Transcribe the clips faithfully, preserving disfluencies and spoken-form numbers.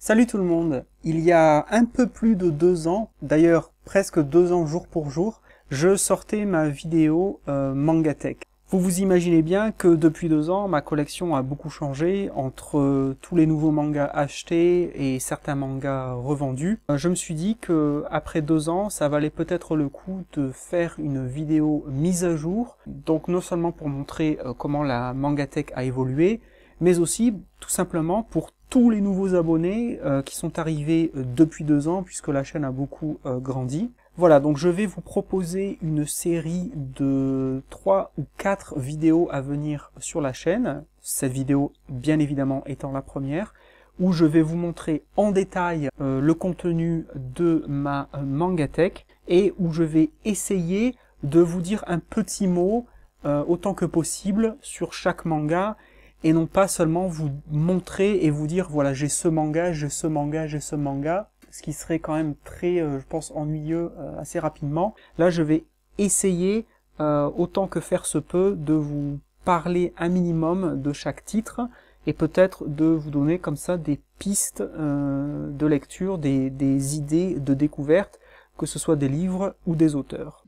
Salut tout le monde. Il y a un peu plus de deux ans, d'ailleurs presque deux ans jour pour jour, je sortais ma vidéo euh, MangaTech. Vous vous imaginez bien que depuis deux ans, ma collection a beaucoup changé entre euh, tous les nouveaux mangas achetés et certains mangas revendus. Euh, je me suis dit que après deux ans, ça valait peut-être le coup de faire une vidéo mise à jour. Donc non seulement pour montrer euh, comment la MangaTech a évolué, mais aussi tout simplement pour tous les nouveaux abonnés euh, qui sont arrivés euh, depuis deux ans, puisque la chaîne a beaucoup euh, grandi. Voilà, donc je vais vous proposer une série de trois ou quatre vidéos à venir sur la chaîne, cette vidéo bien évidemment étant la première, où je vais vous montrer en détail euh, le contenu de ma euh, MangaTech, et où je vais essayer de vous dire un petit mot, euh, autant que possible, sur chaque manga, et non pas seulement vous montrer et vous dire voilà j'ai ce manga, j'ai ce manga, j'ai ce manga, ce qui serait quand même très, euh, je pense, ennuyeux euh, assez rapidement. Là je vais essayer, euh, autant que faire se peut, de vous parler un minimum de chaque titre, et peut-être de vous donner comme ça des pistes euh, de lecture, des, des idées de découverte, que ce soit des livres ou des auteurs.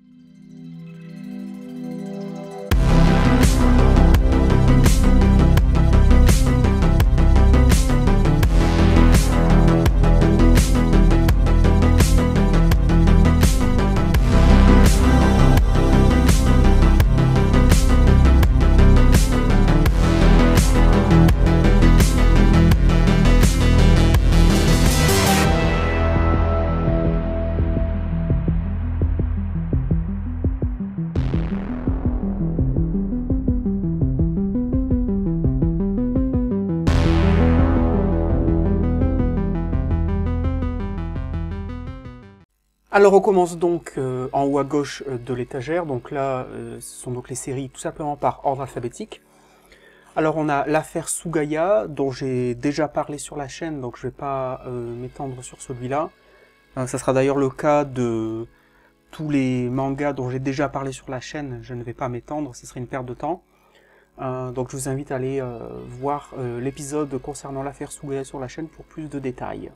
Alors on commence donc euh, en haut à gauche euh, de l'étagère, donc là euh, ce sont donc les séries tout simplement par ordre alphabétique. Alors on a l'affaire Sugaya, dont j'ai déjà parlé sur la chaîne, donc je vais pas euh, m'étendre sur celui-là. Euh, ça sera d'ailleurs le cas de tous les mangas dont j'ai déjà parlé sur la chaîne, je ne vais pas m'étendre, ce serait une perte de temps. Euh, donc je vous invite à aller euh, voir euh, l'épisode concernant l'affaire Sugaya sur la chaîne pour plus de détails.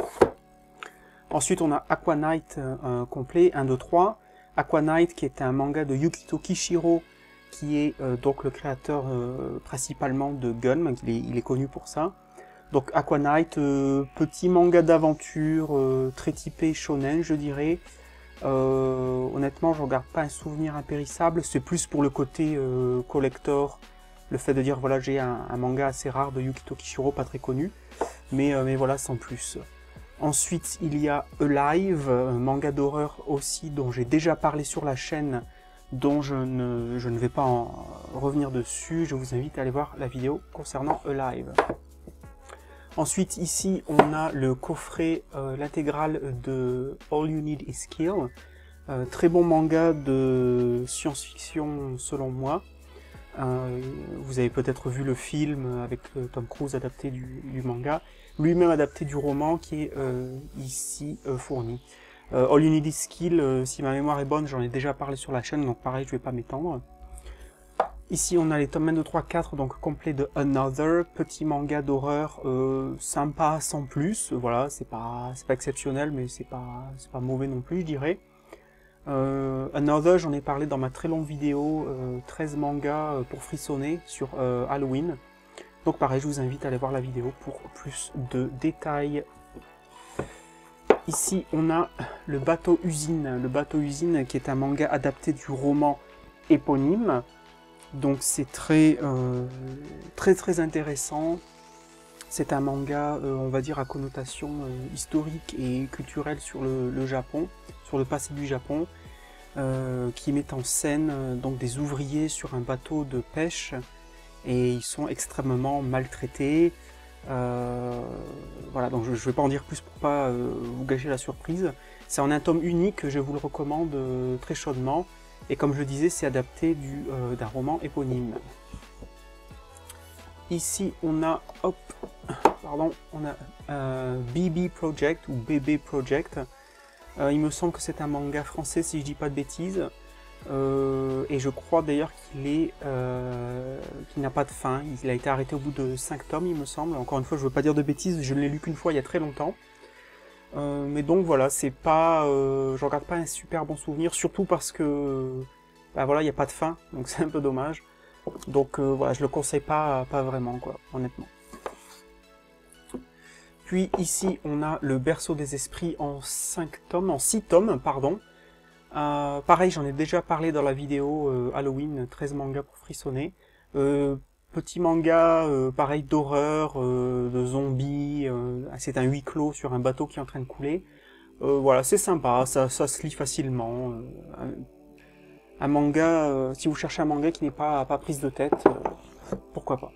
Ensuite, on a Aqua Knight euh, complet, un, deux, trois. Aqua Knight, qui est un manga de Yukito Kishiro, qui est euh, donc le créateur euh, principalement de Gun, il est, il est connu pour ça. Donc Aqua Knight, euh, petit manga d'aventure, euh, très typé shonen, je dirais. Euh, honnêtement, je ne regarde pas un souvenir impérissable, c'est plus pour le côté euh, collector, le fait de dire, voilà, j'ai un, un manga assez rare de Yukito Kishiro, pas très connu, mais, euh, mais voilà, sans plus. Ensuite, il y a Alive, un manga d'horreur aussi dont j'ai déjà parlé sur la chaîne, dont je ne, je ne vais pas en revenir dessus. Je vous invite à aller voir la vidéo concernant Alive. Ensuite, ici, on a le coffret, euh, l'intégrale de All You Need Is Kill. Euh, très bon manga de science-fiction selon moi. Euh, vous avez peut-être vu le film avec euh, Tom Cruise adapté du, du manga, lui-même adapté du roman qui est euh, ici euh, fourni. Euh, All You Need Is Kill, euh, si ma mémoire est bonne, j'en ai déjà parlé sur la chaîne, donc pareil, je vais pas m'étendre. Ici, on a les tomes un, deux, trois, quatre, donc complet de Another, petit manga d'horreur euh, sympa sans plus. Voilà, c'est pas, c'est pas exceptionnel, mais c'est pas, c'est pas mauvais non plus, je dirais. Euh, Another, j'en ai parlé dans ma très longue vidéo, euh, treize mangas euh, pour frissonner sur euh, Halloween. Donc pareil, je vous invite à aller voir la vidéo pour plus de détails. Ici, on a le bateau usine. Le bateau usine qui est un manga adapté du roman éponyme. Donc c'est très, euh, très très intéressant. C'est un manga, euh, on va dire, à connotation euh, historique et culturelle sur le, le Japon, sur le passé du Japon, euh, qui met en scène euh, donc des ouvriers sur un bateau de pêche, et ils sont extrêmement maltraités. Euh, voilà, donc je ne vais pas en dire plus pour pas euh, vous gâcher la surprise. C'est en un tome unique, je vous le recommande euh, très chaudement, et comme je le disais, c'est adapté du, euh, d'un roman éponyme. Ici, on a, hop, pardon, on a euh, B B Project ou B B Project. Euh, il me semble que c'est un manga français, si je dis pas de bêtises. Euh, et je crois d'ailleurs qu'il est, euh, qu'il n'a pas de fin. Il a été arrêté au bout de cinq tomes, il me semble. Encore une fois, je veux pas dire de bêtises, je ne l'ai lu qu'une fois il y a très longtemps. Euh, mais donc voilà, c'est pas, euh, j'en garde pas un super bon souvenir, surtout parce que, bah voilà, il n'y a pas de fin, donc c'est un peu dommage. Donc euh, voilà, je le conseille pas, pas vraiment, quoi, honnêtement. Puis ici, on a le Berceau des Esprits en cinq tomes, en six tomes, pardon. Euh, pareil, j'en ai déjà parlé dans la vidéo euh, Halloween, treize mangas pour frissonner. Euh, petit manga, euh, pareil, d'horreur, euh, de zombies, euh, c'est un huis clos sur un bateau qui est en train de couler. Euh, voilà, c'est sympa, ça, ça se lit facilement. Euh, un, un manga, euh, si vous cherchez un manga qui n'est pas, pas prise de tête, euh, pourquoi pas.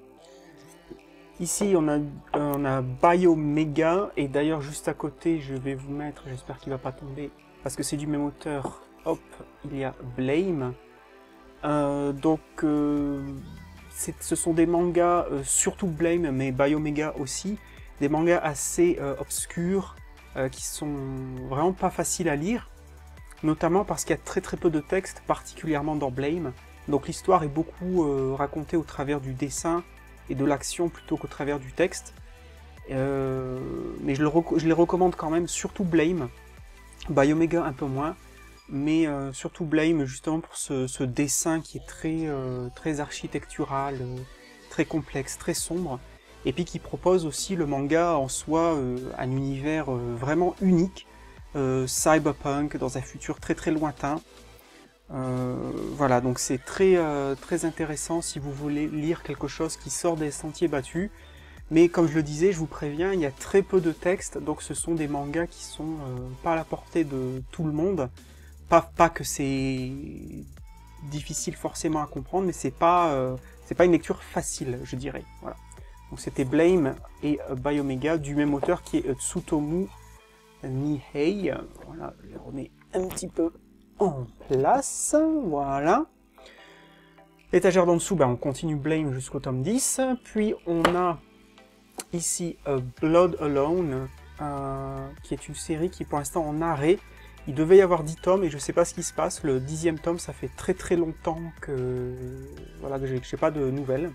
Ici, on a, on a Biomega, et d'ailleurs, juste à côté, je vais vous mettre, j'espère qu'il va pas tomber, parce que c'est du même auteur, hop, il y a Blame. Euh, donc, euh, ce sont des mangas, euh, surtout Blame, mais Biomega aussi, des mangas assez euh, obscurs, euh, qui sont vraiment pas faciles à lire, notamment parce qu'il y a très très peu de texte, particulièrement dans Blame. Donc l'histoire est beaucoup euh, racontée au travers du dessin, et de l'action plutôt qu'au travers du texte. Euh, mais je, le je les recommande quand même, surtout Blame. Biomega un peu moins, mais euh, surtout Blame justement pour ce, ce dessin qui est très, euh, très architectural, euh, très complexe, très sombre, et puis qui propose aussi le manga en soi euh, un univers euh, vraiment unique, euh, cyberpunk, dans un futur très très lointain. Euh, voilà, donc c'est très, euh, très intéressant si vous voulez lire quelque chose qui sort des sentiers battus. Mais comme je le disais, je vous préviens, il y a très peu de textes, donc ce sont des mangas qui sont euh, pas à la portée de tout le monde. Pas, pas que c'est difficile forcément à comprendre, mais c'est pas, euh, c'est pas une lecture facile, je dirais. Voilà. Donc c'était Blame et euh, Biomega, du même auteur qui est euh, Tsutomu Nihei. Voilà, je les remets un petit peu en place, voilà. L'étagère d'en dessous, ben, on continue Blame jusqu'au tome dix, puis on a ici uh, Blood Alone, euh, qui est une série qui est pour l'instant en arrêt. Il devait y avoir dix tomes et je sais pas ce qui se passe, le dixième tome ça fait très très longtemps que, voilà, que j'ai pas de nouvelles.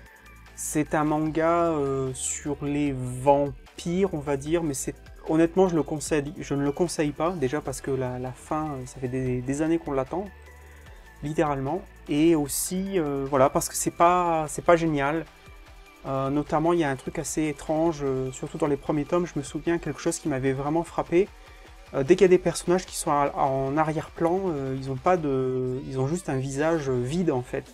C'est un manga euh, sur les vampires, on va dire, mais c'est honnêtement, je, le conseille, je ne le conseille pas, déjà parce que la, la fin, ça fait des, des années qu'on l'attend, littéralement, et aussi, euh, voilà, parce que c'est pas, c'est pas génial. Euh, notamment, il y a un truc assez étrange, euh, surtout dans les premiers tomes, je me souviens quelque chose qui m'avait vraiment frappé. Euh, dès qu'il y a des personnages qui sont à, en arrière-plan, euh, ils ont pas de, ils ont juste un visage vide en fait.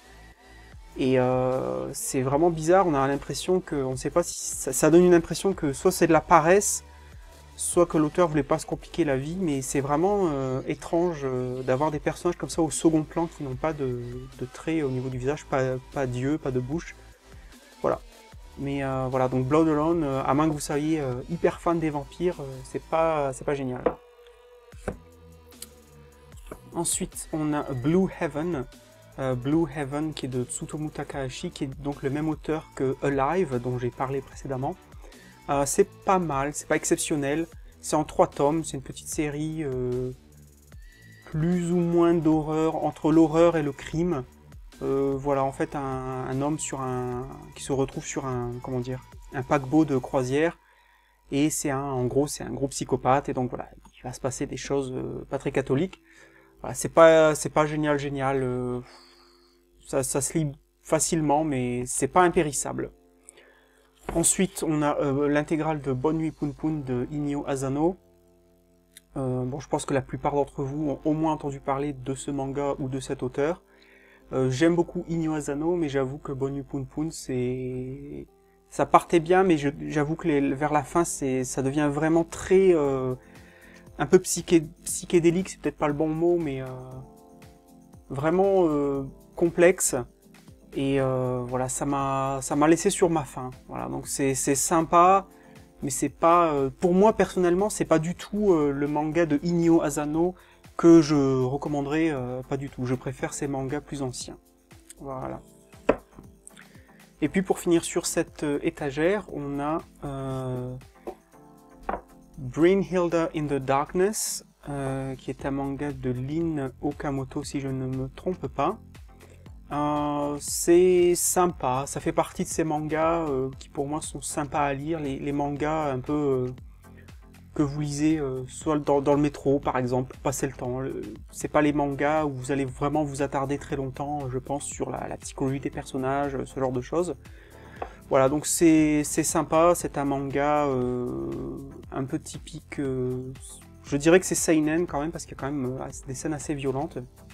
Et euh, c'est vraiment bizarre, on a l'impression que, on ne sait pas si ça, ça donne une impression que soit c'est de la paresse, soit que l'auteur voulait pas se compliquer la vie, mais c'est vraiment euh, étrange euh, d'avoir des personnages comme ça au second plan qui n'ont pas de, de traits au niveau du visage, pas, pas d'yeux, pas de bouche. Voilà. Mais euh, voilà, donc Blood Alone, euh, à moins que vous soyez euh, hyper fan des vampires, euh, c'est pas, c'est pas génial. Ensuite, on a Blue Heaven. Euh, Blue Heaven qui est de Tsutomu Takahashi, qui est donc le même auteur que Alive, dont j'ai parlé précédemment. Euh, c'est pas mal, c'est pas exceptionnel, c'est en trois tomes, c'est une petite série euh, plus ou moins d'horreur, entre l'horreur et le crime. Euh, voilà, en fait, un, un homme sur un, qui se retrouve sur un, comment dire, un paquebot de croisière, et c'est un, en gros, c'est un gros psychopathe, et donc voilà, il va se passer des choses euh, pas très catholiques. Voilà, c'est pas, c'est pas génial, génial, euh, ça, ça se lit facilement, mais c'est pas impérissable. Ensuite, on a euh, l'intégrale de Bonne Nuit Poun Poun de Inyo Asano. Euh, bon, je pense que la plupart d'entre vous ont au moins entendu parler de ce manga ou de cet auteur. Euh, J'aime beaucoup Inyo Asano, mais j'avoue que Bonne Nuit Poun Poun, c'est... ça partait bien, mais j'avoue que les, vers la fin, c'est, ça devient vraiment très... Euh, un peu psyché, psychédélique, c'est peut-être pas le bon mot, mais... Euh, vraiment euh, complexe. Et euh, voilà, ça m'a ça m'a laissé sur ma faim. Voilà, donc c'est c'est sympa, mais c'est pas euh, pour moi personnellement, c'est pas du tout euh, le manga de Inyo Asano que je recommanderais, euh, pas du tout. Je préfère ces mangas plus anciens. Voilà. Et puis pour finir sur cette euh, étagère, on a euh, Brynhilda in the Darkness, euh, qui est un manga de Lin Okamoto, si je ne me trompe pas. Euh, c'est sympa, ça fait partie de ces mangas euh, qui pour moi sont sympas à lire, les, les mangas un peu euh, que vous lisez euh, soit dans, dans le métro par exemple, pour passer le temps. C'est pas les mangas où vous allez vraiment vous attarder très longtemps, je pense, sur la, la psychologie des personnages, ce genre de choses. Voilà, donc c'est sympa, c'est un manga euh, un peu typique, euh, je dirais que c'est seinen quand même, parce qu'il y a quand même euh, des scènes assez violentes,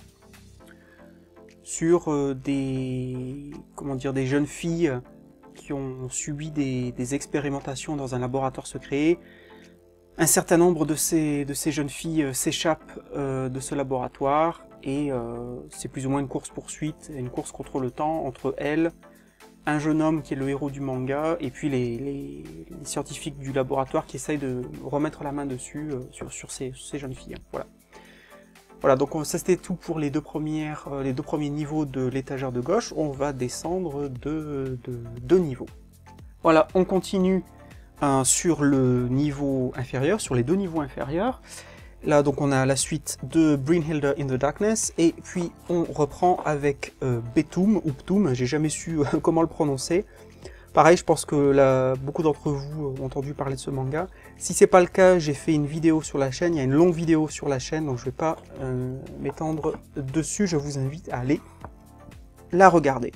sur euh, des, comment dire, des jeunes filles qui ont subi des, des expérimentations dans un laboratoire secret. Un certain nombre de ces, de ces jeunes filles euh, s'échappent euh, de ce laboratoire, et euh, c'est plus ou moins une course-poursuite, une course contre le temps entre elles, un jeune homme qui est le héros du manga, et puis les, les, les scientifiques du laboratoire qui essayent de remettre la main dessus, euh, sur, sur ces, ces jeunes filles. Voilà. Voilà, donc ça c'était tout pour les deux, premières, euh, les deux premiers niveaux de l'étagère de gauche. On va descendre de, de deux niveaux. Voilà, on continue euh, sur le niveau inférieur, sur les deux niveaux inférieurs. Là, donc on a la suite de Brynhilde in the Darkness, et puis on reprend avec euh, Betum, ou Ptum, j'ai jamais su euh, comment le prononcer. Pareil, je pense que là, beaucoup d'entre vous ont entendu parler de ce manga. Si c'est pas le cas, j'ai fait une vidéo sur la chaîne, il y a une longue vidéo sur la chaîne, donc je vais pas euh, m'étendre dessus, je vous invite à aller la regarder.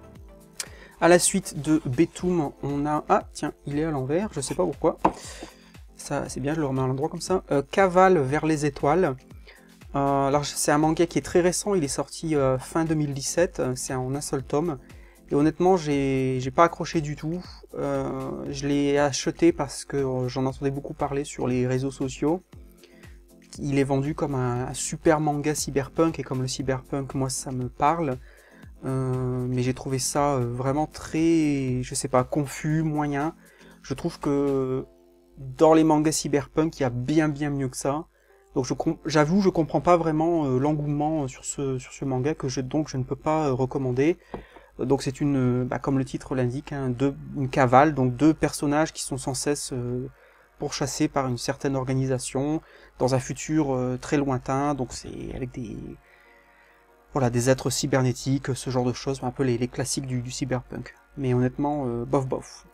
À la suite de Betum, on a... Ah, tiens, il est à l'envers, je sais pas pourquoi. Ça, c'est bien, je le remets à l'endroit comme ça. Euh, Cavale vers les étoiles. Euh, alors, c'est un manga qui est très récent, il est sorti euh, fin deux mille dix-sept, c'est en un seul tome. Et honnêtement, j'ai pas accroché du tout. Euh, je l'ai acheté parce que j'en entendais beaucoup parler sur les réseaux sociaux. Il est vendu comme un super manga cyberpunk, et comme le cyberpunk, moi, ça me parle. Euh, mais j'ai trouvé ça vraiment très, je sais pas, confus, moyen. Je trouve que dans les mangas cyberpunk, il y a bien bien mieux que ça. Donc j'avoue, je, je comprends pas vraiment euh, l'engouement sur ce, sur ce manga, que je, donc je ne peux pas euh, recommander. Donc c'est une, bah, comme le titre l'indique, hein, une cavale, donc deux personnages qui sont sans cesse euh, pourchassés par une certaine organisation dans un futur euh, très lointain. Donc c'est avec des, voilà, des êtres cybernétiques, ce genre de choses, un peu les, les classiques du, du cyberpunk. Mais honnêtement, euh, bof bof.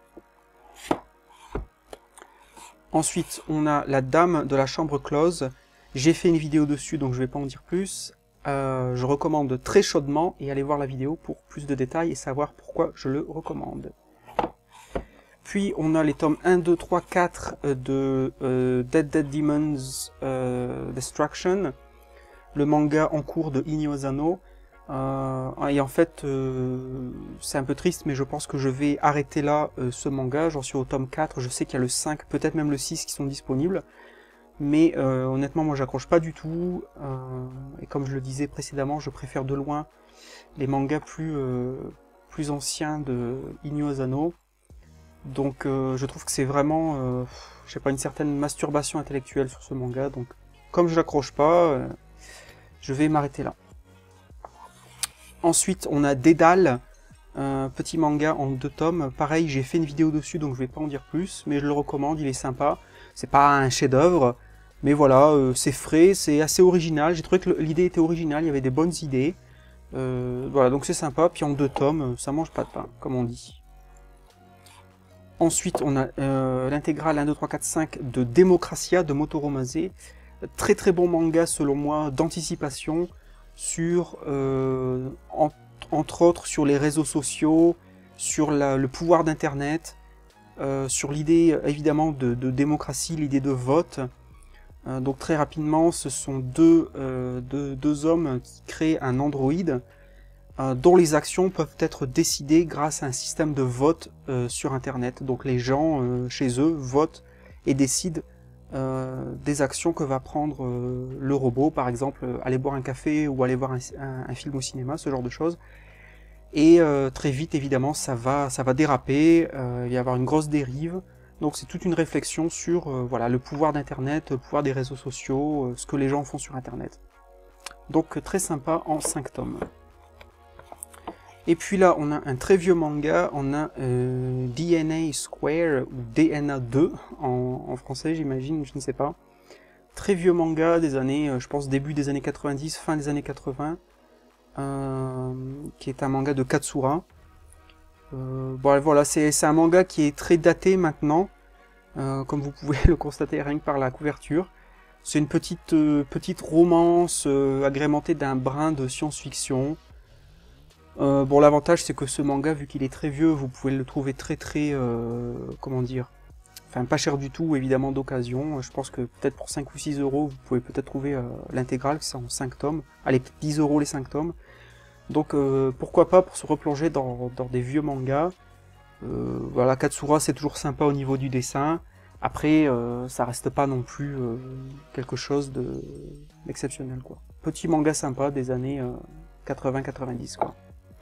Ensuite, on a la Dame de la Chambre Close. J'ai fait une vidéo dessus, donc je vais pas en dire plus. Euh, je recommande très chaudement, et allez voir la vidéo pour plus de détails et savoir pourquoi je le recommande. Puis on a les tomes un, deux, trois, quatre de euh, Dead Dead Demons euh, Destruction, le manga en cours de Inyo Asano. Euh, et en fait, euh, c'est un peu triste, mais je pense que je vais arrêter là euh, ce manga. J'en suis au tome quatre, je sais qu'il y a le cinq, peut-être même le six qui sont disponibles. Mais euh, honnêtement, moi j'accroche pas du tout, euh, et comme je le disais précédemment, je préfère de loin les mangas plus, euh, plus anciens de Inyo Asano. Donc euh, je trouve que c'est vraiment, euh, je sais pas, une certaine masturbation intellectuelle sur ce manga, donc comme je l'accroche pas, euh, je vais m'arrêter là. Ensuite, on a Dédale, un petit manga en deux tomes. Pareil, j'ai fait une vidéo dessus, donc je vais pas en dire plus, mais je le recommande, il est sympa. C'est pas un chef-d'œuvre, mais voilà, euh, c'est frais, c'est assez original. J'ai trouvé que l'idée était originale, il y avait des bonnes idées. Euh, voilà, donc c'est sympa. Puis en deux tomes, ça mange pas de pain, comme on dit. Ensuite, on a euh, l'intégrale un, deux, trois, quatre, cinq de Démocratia de Motoro Mase. Très très bon manga, selon moi, d'anticipation sur, euh, en, entre autres, sur les réseaux sociaux, sur la, le pouvoir d'Internet, euh, sur l'idée, évidemment, de, de démocratie, l'idée de vote. Euh, donc très rapidement, ce sont deux, euh, deux, deux hommes qui créent un androïde euh, dont les actions peuvent être décidées grâce à un système de vote euh, sur Internet. Donc les gens, euh, chez eux, votent et décident Euh, des actions que va prendre euh, le robot, par exemple euh, aller boire un café ou aller voir un, un, un film au cinéma, ce genre de choses. Et euh, très vite, évidemment, ça va, ça va déraper, euh, il va y avoir une grosse dérive. Donc c'est toute une réflexion sur euh, voilà, le pouvoir d'Internet, le pouvoir des réseaux sociaux, euh, ce que les gens font sur Internet. Donc très sympa en cinq tomes. Et puis là, on a un très vieux manga, on a euh, D N A Square, ou D N A deux en, en français, j'imagine, je ne sais pas. très vieux manga des années, euh, je pense début des années quatre-vingt-dix, fin des années quatre-vingts, euh, qui est un manga de Katsura. Euh, bon, voilà, c'est un manga qui est très daté maintenant, euh, comme vous pouvez le constater rien que par la couverture. C'est une petite, euh, petite romance euh, agrémentée d'un brin de science-fiction. Euh, bon, l'avantage c'est que ce manga, vu qu'il est très vieux, vous pouvez le trouver très très, euh, comment dire, enfin pas cher du tout, évidemment d'occasion. Je pense que peut-être pour cinq ou six euros, vous pouvez peut-être trouver euh, l'intégrale, c'est en cinq tomes. Allez, peut-être dix euros les cinq tomes. Donc euh, pourquoi pas pour se replonger dans, dans des vieux mangas. Euh, voilà, Katsura c'est toujours sympa au niveau du dessin. Après, euh, ça reste pas non plus euh, quelque chose de d'exceptionnel, quoi. Petit manga sympa des années euh, quatre-vingts quatre-vingt-dix, quoi.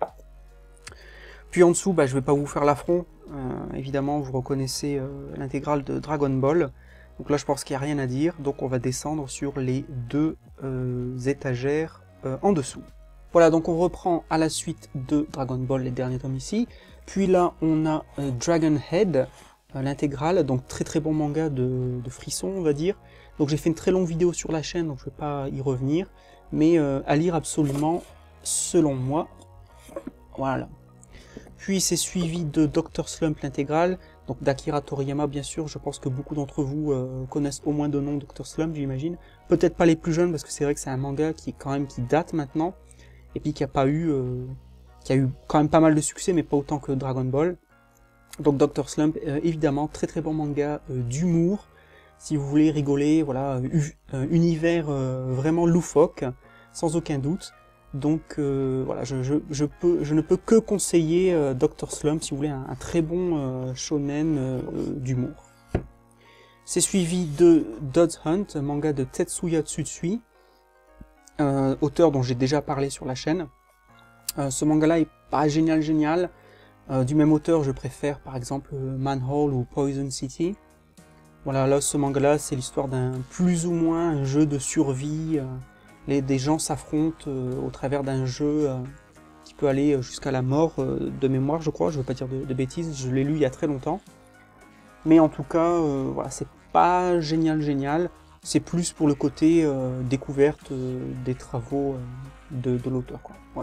Puis en dessous, bah, je vais pas vous faire l'affront. Euh, évidemment, vous reconnaissez euh, l'intégrale de Dragon Ball. Donc là, je pense qu'il n'y a rien à dire. Donc on va descendre sur les deux euh, étagères euh, en dessous. Voilà, donc on reprend à la suite de Dragon Ball, les derniers tomes ici. Puis là, on a euh, Dragon Head, euh, l'intégrale. Donc très très bon manga de, de frisson, on va dire. Donc j'ai fait une très longue vidéo sur la chaîne, donc je ne vais pas y revenir. Mais euh, à lire absolument, selon moi. Voilà. Puis c'est suivi de docteur Slump l'intégrale, donc d'Akira Toriyama bien sûr. Je pense que beaucoup d'entre vous euh, connaissent au moins de nom docteur Slump, j'imagine. Peut-être pas les plus jeunes, parce que c'est vrai que c'est un manga qui quand même qui date maintenant, et puis qui a pas eu, euh, qui a eu quand même pas mal de succès, mais pas autant que Dragon Ball. Donc docteur Slump, euh, évidemment, très très bon manga euh, d'humour, si vous voulez rigoler, voilà, euh, univers euh, vraiment loufoque, sans aucun doute. Donc euh, voilà, je, je, je, peux, je ne peux que conseiller euh, docteur Slump si vous voulez un, un très bon euh, shonen euh, d'humour. C'est suivi de Dod's Hunt, manga de Tetsuya Tsutsui, euh, auteur dont j'ai déjà parlé sur la chaîne. Euh, ce manga-là est pas génial génial. Euh, du même auteur, je préfère par exemple Manhole ou Poison City. Voilà, là ce manga-là, c'est l'histoire d'un plus ou moins un jeu de survie. Euh, Les, des gens s'affrontent euh, au travers d'un jeu euh, qui peut aller jusqu'à la mort euh, de mémoire, je crois, je ne veux pas dire de, de bêtises, je l'ai lu il y a très longtemps. Mais en tout cas, euh, voilà, c'est pas génial génial, c'est plus pour le côté euh, découverte euh, des travaux euh, de, de l'auteur, quoi. Voilà.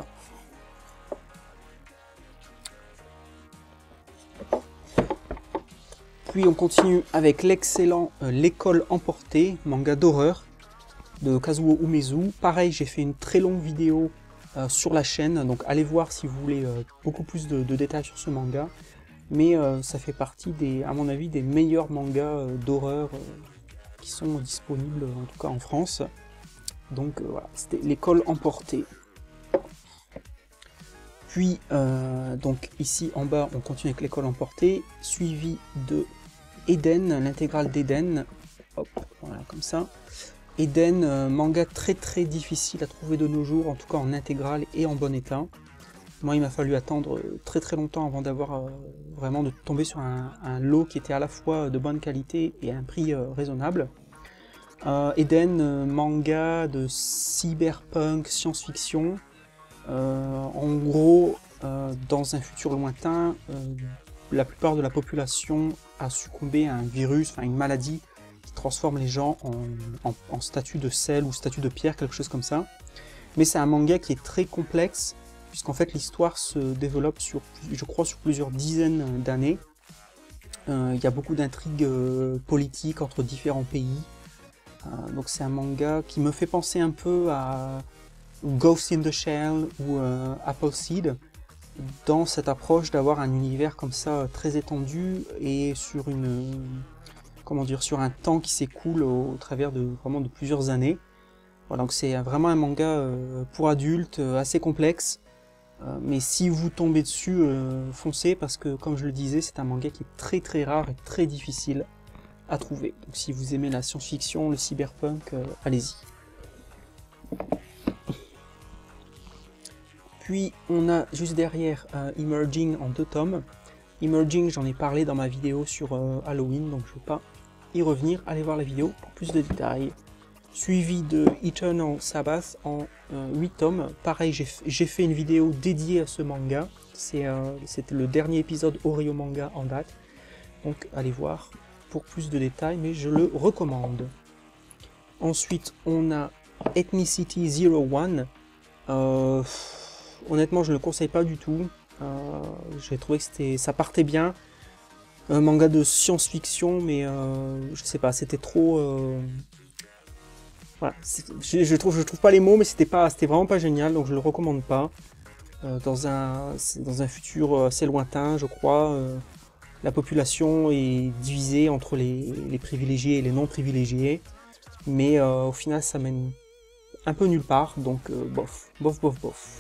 Puis on continue avec l'excellent euh, L'école emportée, manga d'horreur, de Kazuo Umezu. Pareil, j'ai fait une très longue vidéo euh, sur la chaîne, donc allez voir si vous voulez euh, beaucoup plus de, de détails sur ce manga. Mais euh, ça fait partie, des, à mon avis, des meilleurs mangas euh, d'horreur euh, qui sont disponibles, en tout cas en France. Donc euh, voilà, c'était L'école emportée. Puis, euh, donc ici en bas, on continue avec L'école emportée, suivi de Eden, l'intégrale d'Eden. Hop, voilà, comme ça. Eden, euh, manga très très difficile à trouver de nos jours, en tout cas en intégrale et en bon état. Moi, il m'a fallu attendre très très longtemps avant d'avoir euh, vraiment de tomber sur un, un lot qui était à la fois de bonne qualité et à un prix euh, raisonnable. Euh, Eden, euh, manga de cyberpunk, science-fiction. Euh, en gros, euh, dans un futur lointain, euh, la plupart de la population a succombé à un virus, enfin une maladie, transforme les gens en, en, en statue de sel ou statue de pierre, quelque chose comme ça. Mais c'est un manga qui est très complexe, puisqu'en fait l'histoire se développe sur, je crois, sur plusieurs dizaines d'années. Euh, il y a beaucoup d'intrigues euh, politiques entre différents pays. Euh, donc c'est un manga qui me fait penser un peu à Ghost in the Shell ou euh, Appleseed, dans cette approche d'avoir un univers comme ça très étendu et sur une... comment dire, sur un temps qui s'écoule au, au travers de vraiment de plusieurs années. Voilà, donc c'est vraiment un manga euh, pour adultes, euh, assez complexe, euh, mais si vous tombez dessus, euh, foncez, parce que comme je le disais, c'est un manga qui est très très rare et très difficile à trouver. Donc si vous aimez la science-fiction, le cyberpunk, euh, allez-y. Puis on a juste derrière euh, Emerging en deux tomes. Emerging, j'en ai parlé dans ma vidéo sur euh, Halloween, donc je ne vais pas y revenir, allez voir la vidéo pour plus de détails. Suivi de Eternal Sabbath en euh, huit tomes. Pareil, j'ai fait une vidéo dédiée à ce manga. C'est euh, le dernier épisode Oreo manga en date. Donc allez voir pour plus de détails, mais je le recommande. Ensuite, on a Ethnicity zéro un. Euh, honnêtement, je ne le conseille pas du tout. Euh, J'ai trouvé que c'était, ça partait bien. Un manga de science-fiction, mais euh, je sais pas, c'était trop... Euh... Voilà, je, je, trouve, je trouve pas les mots, mais c'était pas, c'était vraiment pas génial, donc je le recommande pas. Euh, dans, un, dans un futur assez lointain, je crois, euh, la population est divisée entre les, les privilégiés et les non privilégiés, mais euh, au final ça mène un peu nulle part, donc euh, bof, bof, bof, bof.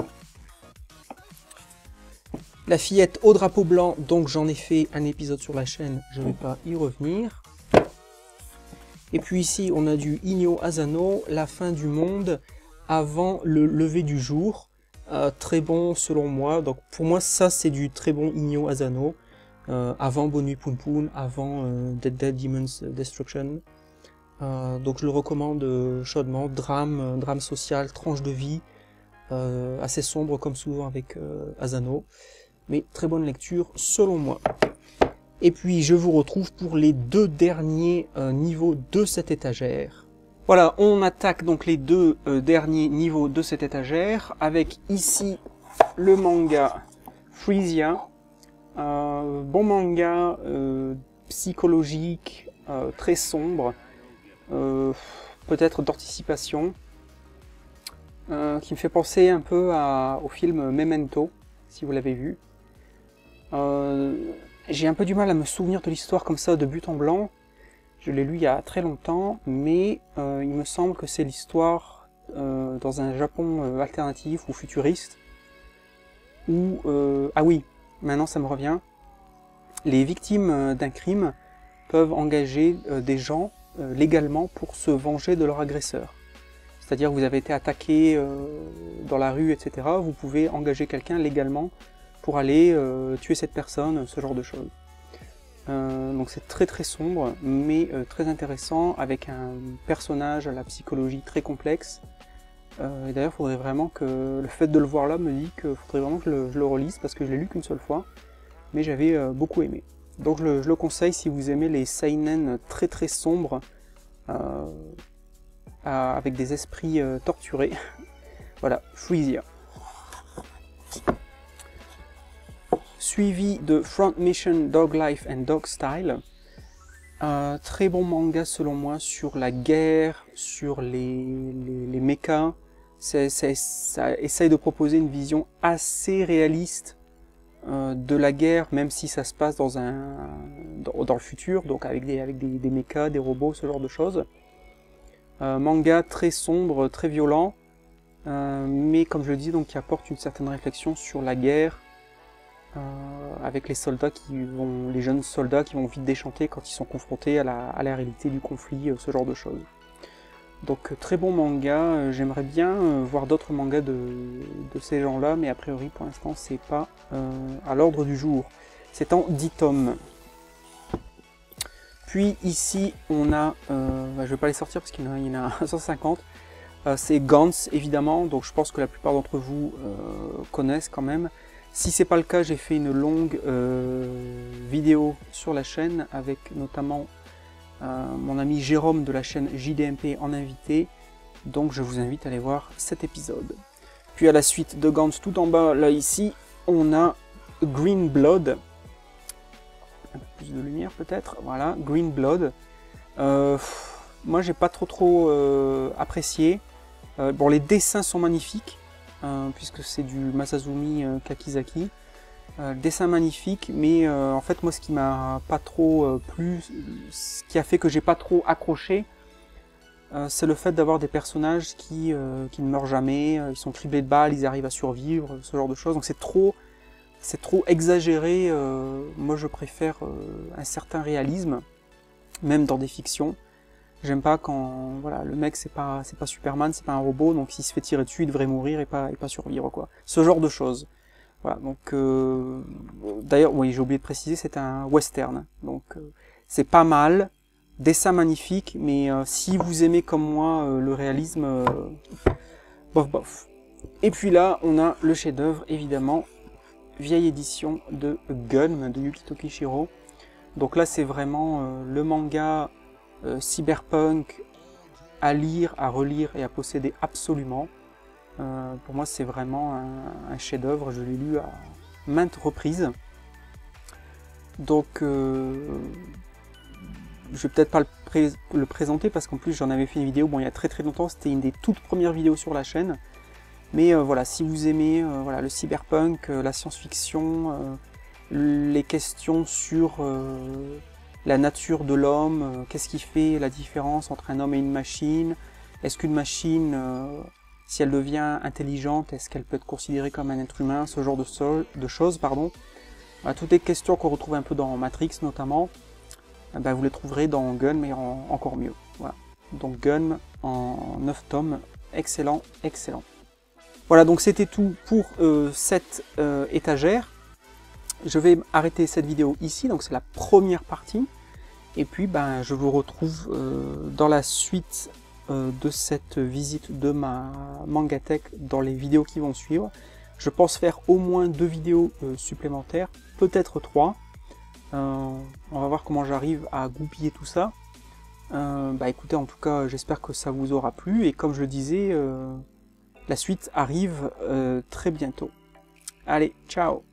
La fillette au drapeau blanc, donc j'en ai fait un épisode sur la chaîne, je ne vais pas y revenir. Et puis ici, on a du Inyo Asano, la fin du monde avant le lever du jour. Euh, très bon selon moi, donc pour moi ça c'est du très bon Inyo Asano. Euh, avant Bonu Pun Pun, avant euh, Dead Dead Demon's Destruction. Euh, donc je le recommande euh, chaudement, drame, euh, drame social, tranche de vie, euh, assez sombre comme souvent avec euh, Asano. Mais très bonne lecture selon moi. Et puis je vous retrouve pour les deux derniers euh, niveaux de cette étagère. Voilà, on attaque donc les deux euh, derniers niveaux de cette étagère, avec ici le manga Freesia. Euh, bon manga euh, psychologique, euh, très sombre, euh, peut-être d'anticipation, euh, qui me fait penser un peu à, au film Memento, si vous l'avez vu. Euh, j'ai un peu du mal à me souvenir de l'histoire comme ça de but en blanc. Je l'ai lu il y a très longtemps, mais euh, il me semble que c'est l'histoire euh, dans un Japon euh, alternatif ou futuriste, où, euh, ah oui, maintenant ça me revient, les victimes euh, d'un crime peuvent engager euh, des gens euh, légalement pour se venger de leur agresseur. C'est-à-dire que vous avez été attaqué euh, dans la rue, et cetera. Vous pouvez engager quelqu'un légalement pour aller euh, tuer cette personne, ce genre de choses. Euh, donc c'est très très sombre, mais euh, très intéressant, avec un personnage à la psychologie très complexe. Euh, et d'ailleurs, il faudrait vraiment que, le fait de le voir là me dit qu'il faudrait vraiment que je le, je le relise, parce que je l'ai lu qu'une seule fois, mais j'avais euh, beaucoup aimé. Donc je le, je le conseille si vous aimez les seinen très très sombres, euh, à, avec des esprits euh, torturés. Voilà, Freesia. Suivi de Front Mission Dog Life and Dog Style. Euh, très bon manga selon moi sur la guerre, sur les, les, les mechas. C'est, c'est, ça essaye de proposer une vision assez réaliste euh, de la guerre, même si ça se passe dans, un, dans, dans le futur, donc avec des, avec des, des mechas, des robots, ce genre de choses. Euh, manga très sombre, très violent, euh, mais comme je le dis, donc qui apporte une certaine réflexion sur la guerre, Euh, avec les soldats qui vont, les jeunes soldats qui vont vite déchanter quand ils sont confrontés à la, à la réalité du conflit, euh, ce genre de choses. Donc euh, très bon manga, euh, j'aimerais bien euh, voir d'autres mangas de, de ces gens-là, mais a priori pour l'instant c'est pas euh, à l'ordre du jour. C'est en dix tomes. Puis ici on a, euh, bah, je vais pas les sortir parce qu'il y en a, il y en a cent cinquante, euh, c'est Gantz évidemment, donc je pense que la plupart d'entre vous euh, connaissent quand même. Si c'est pas le cas, j'ai fait une longue euh, vidéo sur la chaîne avec notamment euh, mon ami Jérôme de la chaîne J D M P en invité, donc je vous invite à aller voir cet épisode. Puis à la suite de Gantz, tout en bas, là ici, on a Green Blood. Un peu plus de lumière peut-être, voilà, Green Blood. Euh, moi j'ai pas trop trop euh, apprécié. Euh, bon, les dessins sont magnifiques. Euh, puisque c'est du Masazumi euh, Kakizaki. Euh, dessin magnifique, mais euh, en fait moi ce qui m'a pas trop euh, plu, ce qui a fait que j'ai pas trop accroché, euh, c'est le fait d'avoir des personnages qui, euh, qui ne meurent jamais, euh, ils sont criblés de balles, ils arrivent à survivre, ce genre de choses, donc c'est trop, c'est trop exagéré. Euh, moi je préfère euh, un certain réalisme, même dans des fictions. J'aime pas quand, voilà, le mec c'est pas, c'est pas Superman, c'est pas un robot, donc s'il se fait tirer dessus, il devrait mourir et pas, et pas survivre, quoi. Ce genre de choses. Voilà, donc, euh, d'ailleurs, oui, j'ai oublié de préciser, c'est un western. Donc, euh, c'est pas mal, dessin magnifique, mais euh, si vous aimez comme moi euh, le réalisme, euh, bof bof. Et puis là, on a le chef-d'œuvre, évidemment, vieille édition de Gun, de Yukito Kishiro. Donc là, c'est vraiment euh, le manga Euh, cyberpunk à lire, à relire et à posséder absolument. Euh, pour moi, c'est vraiment un, un chef-d'œuvre. Je l'ai lu à maintes reprises. Donc, euh, je vais peut-être pas le, pré le présenter parce qu'en plus, j'en avais fait une vidéo, bon, il y a très très longtemps. C'était une des toutes premières vidéos sur la chaîne. Mais euh, voilà, si vous aimez euh, voilà, le cyberpunk, euh, la science-fiction, euh, les questions sur euh, la nature de l'homme, euh, qu'est-ce qui fait la différence entre un homme et une machine, est-ce qu'une machine, euh, si elle devient intelligente, est-ce qu'elle peut être considérée comme un être humain, ce genre de, so de choses, pardon. Voilà, toutes les questions qu'on retrouve un peu dans Matrix notamment, eh ben, vous les trouverez dans Gun, mais en, encore mieux. Voilà. Donc Gun en neuf tomes, excellent, excellent. Voilà, donc c'était tout pour euh, cette euh, étagère. Je vais arrêter cette vidéo ici, donc c'est la première partie. Et puis, ben, je vous retrouve euh, dans la suite euh, de cette visite de ma Mangatech dans les vidéos qui vont suivre. Je pense faire au moins deux vidéos euh, supplémentaires, peut-être trois. Euh, on va voir comment j'arrive à goupiller tout ça. Euh, bah écoutez, en tout cas, j'espère que ça vous aura plu. Et comme je le disais... Euh, la suite arrive euh, très bientôt. Allez, ciao!